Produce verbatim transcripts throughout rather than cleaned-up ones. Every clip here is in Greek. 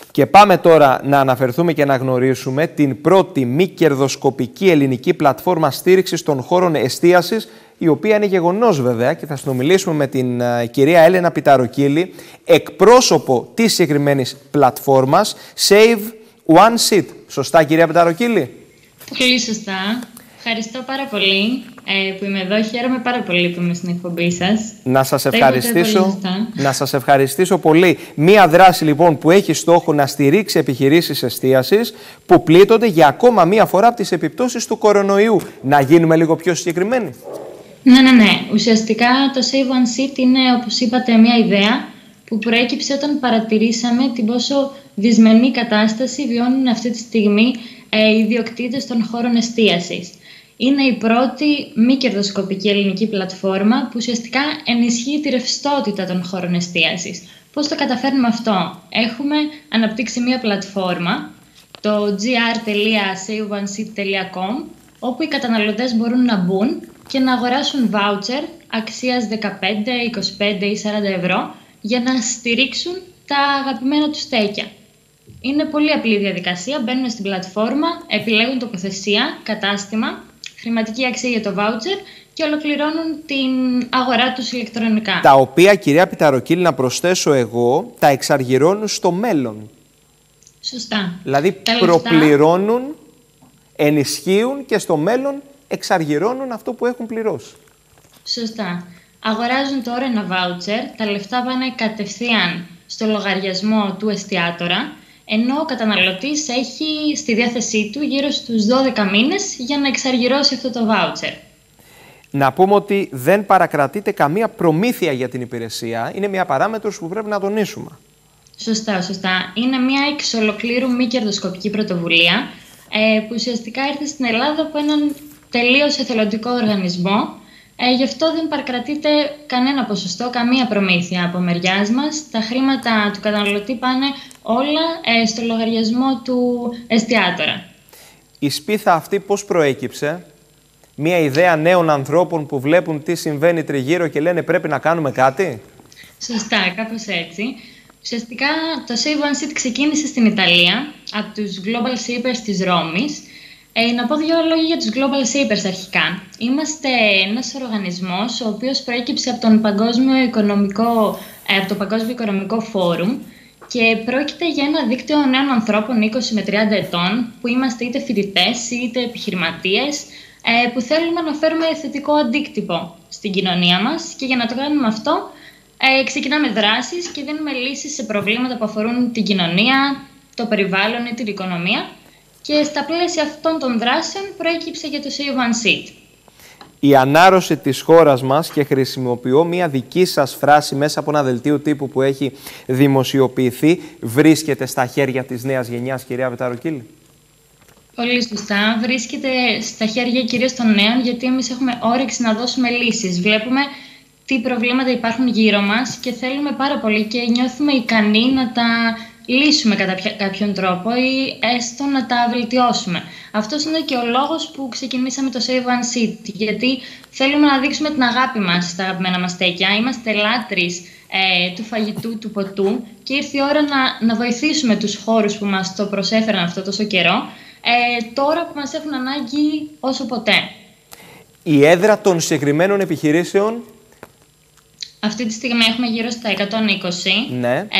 Και πάμε τώρα να αναφερθούμε και να γνωρίσουμε την πρώτη μη κερδοσκοπική ελληνική πλατφόρμα στήριξης των χώρων εστίασης, η οποία είναι γεγονός βέβαια, και θα συνομιλήσουμε με την uh, κυρία Έλενα Πιταροκύλη, εκπρόσωπο της συγκεκριμένης πλατφόρμας Save One Seat. Σωστά, κυρία Πιταροκύλη? Πολύ σωστά. Ευχαριστώ πάρα πολύ ε, που είμαι εδώ. Χαίρομαι πάρα πολύ που είμαι στην εκπομπή σας. Να σας ευχαριστήσω, να σας ευχαριστήσω πολύ. Μία δράση λοιπόν που έχει στόχο να στηρίξει επιχειρήσεις εστίασης που πλήττονται για ακόμα μία φορά από τις επιπτώσεις του κορονοϊού. Να γίνουμε λίγο πιο συγκεκριμένοι. Ναι, ναι, ναι. Ουσιαστικά το Save One Seat είναι, όπως είπατε, μία ιδέα που προέκυψε όταν παρατηρήσαμε την πόσο δυσμενή κατάσταση βιώνουν αυτή τη στιγμή ε, οι ιδιοκτήτες των χώρων εστίασης. Είναι η πρώτη μη κερδοσκοπική ελληνική πλατφόρμα που ουσιαστικά ενισχύει τη ρευστότητα των χώρων εστίασης. Πώς το καταφέρνουμε αυτό? Έχουμε αναπτύξει μία πλατφόρμα, το τζι αρ τελεία save one seat τελεία com, όπου οι καταναλωτές μπορούν να μπουν και να αγοράσουν voucher αξίας δεκαπέντε, είκοσι πέντε ή σαράντα ευρώ για να στηρίξουν τα αγαπημένα τους στέκια. Είναι πολύ απλή διαδικασία. Μπαίνουν στην πλατφόρμα, επιλέγουν τοποθεσία, κατάστημα, χρηματική αξία για το voucher και ολοκληρώνουν την αγορά τους ηλεκτρονικά. Τα οποία, κυρία Πιταροκύλη, να προσθέσω εγώ, τα εξαργυρώνουν στο μέλλον. Σωστά. Δηλαδή τα προπληρώνουν, λεφτά... ενισχύουν και στο μέλλον εξαργυρώνουν αυτό που έχουν πληρώσει. Σωστά. Αγοράζουν τώρα ένα voucher, τα λεφτά πάνε κατευθείαν στο λογαριασμό του εστιατόρα, ενώ ο καταναλωτής έχει στη διάθεσή του γύρω στους δώδεκα μήνες για να εξαργυρώσει αυτό το voucher. Να πούμε ότι δεν παρακρατείται καμία προμήθεια για την υπηρεσία. Είναι μια παράμετρος που πρέπει να τονίσουμε. Σωστά, σωστά. Είναι μια εξ ολοκλήρου μη κερδοσκοπική πρωτοβουλία ε, που ουσιαστικά ήρθε στην Ελλάδα από έναν τελείως εθελοντικό οργανισμό. Ε, γι' αυτό δεν παρακρατείται κανένα ποσοστό, καμία προμήθεια από μεριάς μας. Τα χρήματα του καταναλωτή πάνε όλα ε, στο λογαριασμό του εστιατόρα. Η σπίθα αυτή πώς προέκυψε? Μια ιδέα νέων ανθρώπων που βλέπουν τι συμβαίνει τριγύρω και λένε πρέπει να κάνουμε κάτι? Σωστά, κάπως έτσι. Ουσιαστικά το Save One Seat ξεκίνησε στην Ιταλία από τους Global Shapers της Ρώμης. Ε, να πω δύο λόγια για τους Global Shapers αρχικά. Είμαστε ένας οργανισμός ο οποίος προέκυψε από, τον Παγκόσμιο Οικονομικό, ε, από το Παγκόσμιο Οικονομικό Φόρουμ και πρόκειται για ένα δίκτυο νέων ανθρώπων είκοσι με τριάντα ετών που είμαστε είτε φοιτητές είτε επιχειρηματίες ε, που θέλουμε να φέρουμε θετικό αντίκτυπο στην κοινωνία μας και για να το κάνουμε αυτό ε, ξεκινάμε δράσεις και δίνουμε λύσεις σε προβλήματα που αφορούν την κοινωνία, το περιβάλλον ή την οικονομία. Και στα πλαίσια αυτών των δράσεων προέκυψε και το Save One Seat. Η ανάρρωση της χώρας μας, και χρησιμοποιώ μία δική σας φράση μέσα από ένα δελτίο τύπου που έχει δημοσιοποιηθεί, βρίσκεται στα χέρια της νέας γενιάς, κυρία Πιταροκύλη? Πολύ σωστά. Βρίσκεται στα χέρια κυρίως των νέων, γιατί εμείς έχουμε όρεξη να δώσουμε λύσεις. Βλέπουμε τι προβλήματα υπάρχουν γύρω μας και θέλουμε πάρα πολύ και νιώθουμε ικανοί να τα λύσουμε κατά κάποιον τρόπο ή έστω να τα βελτιώσουμε. Αυτός είναι και ο λόγος που ξεκινήσαμε το Save One Seat, γιατί θέλουμε να δείξουμε την αγάπη μας στα αγαπημένα μας στέκια. Είμαστε λάτρεις ε, του φαγητού, του ποτού και ήρθε η ώρα να, να βοηθήσουμε τους χώρους που μας το προσέφεραν αυτό τόσο καιρό, ε, τώρα που μας έχουν ανάγκη όσο ποτέ. Η έδρα των συγκεκριμένων επιχειρήσεων? Αυτή τη στιγμή έχουμε γύρω στα εκατόν είκοσι. Ναι. Ε,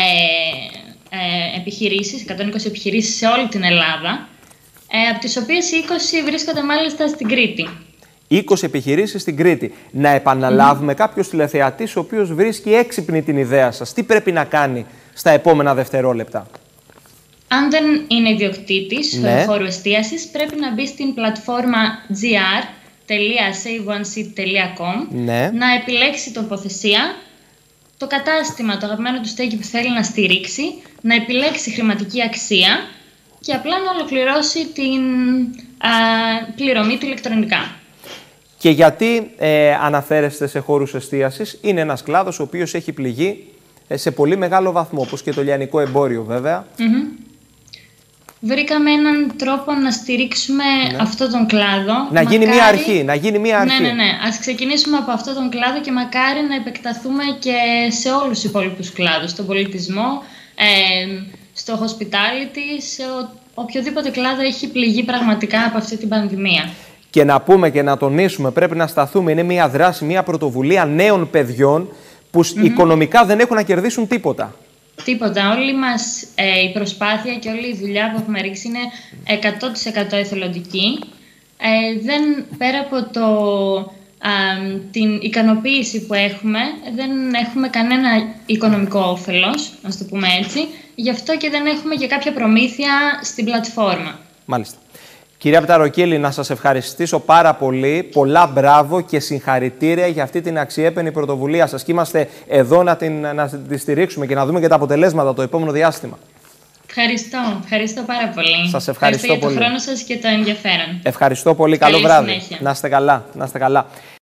Ε, επιχειρήσεις, εκατόν είκοσι επιχειρήσεις σε όλη την Ελλάδα, ε, από τις οποίες είκοσι βρίσκονται μάλιστα στην Κρήτη. είκοσι επιχειρήσεις στην Κρήτη. Να επαναλάβουμε, mm. κάποιος τηλεθεατής ο οποίος βρίσκει έξυπνη την ιδέα σας, τι πρέπει να κάνει στα επόμενα δευτερόλεπτα? Αν δεν είναι ιδιοκτήτης ναι. χώρου εστίασης, πρέπει να μπει στην πλατφόρμα τζι αρ τελεία save one seat τελεία com, ναι. να επιλέξει τοποθεσία, το κατάστημα, το αγαπημένο του στέκι που θέλει να στηρίξει, να επιλέξει χρηματική αξία και απλά να ολοκληρώσει την α, πληρωμή του ηλεκτρονικά. Και γιατί ε, αναφέρεστε σε χώρους εστίασης? Είναι ένας κλάδος ο οποίος έχει πληγεί ε, σε πολύ μεγάλο βαθμό, όπως και το λιανικό εμπόριο βέβαια. Mm-hmm. Βρήκαμε έναν τρόπο να στηρίξουμε ναι. αυτόν τον κλάδο. Να μακάρι... γίνει μια αρχή, να γίνει μια αρχή. Ναι, ναι, ναι. Ας ξεκινήσουμε από αυτόν τον κλάδο και μακάρι να επεκταθούμε και σε όλους τους υπόλοιπους κλάδους. Στον πολιτισμό, ε, στο στο hospitality, σε οποιοδήποτε κλάδο έχει πληγεί πραγματικά από αυτή την πανδημία. Και να πούμε και να τονίσουμε, πρέπει να σταθούμε, είναι μια δράση, μια πρωτοβουλία νέων παιδιών που mm-hmm. οικονομικά δεν έχουν να κερδίσουν τίποτα. Τίποτα. Όλη μας ε, η προσπάθεια και όλη η δουλειά που έχουμε ρίξει είναι εκατό τοις εκατό εθελοντική. Ε, δεν, πέρα από το, α, την ικανοποίηση που έχουμε, δεν έχουμε κανένα οικονομικό όφελος, να το πούμε έτσι. Γι' αυτό και δεν έχουμε και κάποια προμήθεια στην πλατφόρμα. Μάλιστα. Κυρία Πταροκύλη, να σας ευχαριστήσω πάρα πολύ. Πολλά μπράβο και συγχαρητήρια για αυτή την αξιέπαινη πρωτοβουλία σας. Και είμαστε εδώ να την, να τη στηρίξουμε και να δούμε και τα αποτελέσματα το επόμενο διάστημα. Ευχαριστώ. Ευχαριστώ πάρα πολύ. Σας ευχαριστώ, ευχαριστώ πολύ. για τον χρόνο σας και το ενδιαφέρον. Ευχαριστώ πολύ. Καλή Καλό βράδυ. Συνέχεια. Να είστε καλά. Να είστε καλά.